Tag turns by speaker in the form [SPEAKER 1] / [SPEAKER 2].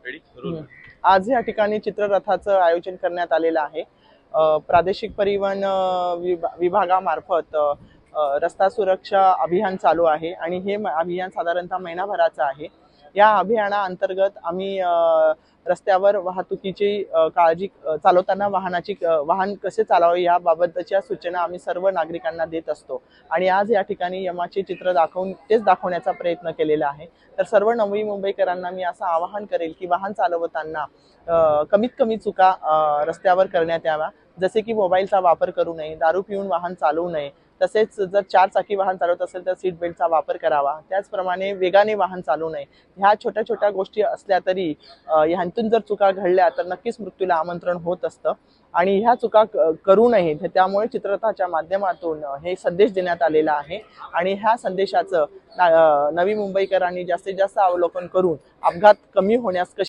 [SPEAKER 1] आज या ठिकाणी चित्ररथाचं आयोजन करण्यात आलेलं आहे। प्रादेशिक परिवहन विभागामार्फत रस्ता सुरक्षा अभियान चालू आहे आणि हे अभियान साधारणतः महिनाभराचं आहे। या अभियानाअंतर्गत आम्ही रस्त्यावर वाहतुकीची काळजी चालवताना वाहन कसे चालवावे याबाबतच्या सूचना आम्ही सर्व नागरिकांना देत असतो आणि आज या ठिकाणी यमाचे चित्र तेच दाखवण्याचा प्रयत्न केलेला आहे। तर सर्व नवी मुंबईकरांना मी असं आवाहन करेल की वाहन चालवताना कमीत कमी चुका रस्त्यावर करण्यात याव्या, जसे की मोबाईलचा वापर करू नये, दारू पिऊन वाहन चालवू नये, तसेच जर 4 चाकी वाहन चालवत असेल तर सीट बेल्टचा वापर करावा, त्याचप्रमाणे वेगाने वाहन चालवू नये। ह्या छोट्या छोट्या गोष्टी असल्या तरी ह्यांतून जर चुका घडल्या तर नक्कीच मृत्यूला आमंत्रण होत असतं आणि ह्या चुका करू नये, त्यामुळे चित्ररथाच्या माध्यमातून हे संदेश देण्यात आलेला आहे आणि ह्या संदेशाचं नवी मुंबईकरांनी जास्तीत जास्त अवलोकन करून अपघात कमी होण्यास